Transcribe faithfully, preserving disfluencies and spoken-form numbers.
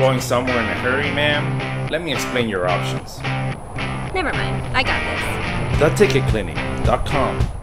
going somewhere in a hurry, ma'am? Let me explain your options. Never mind. I got this. the ticket clinic dot com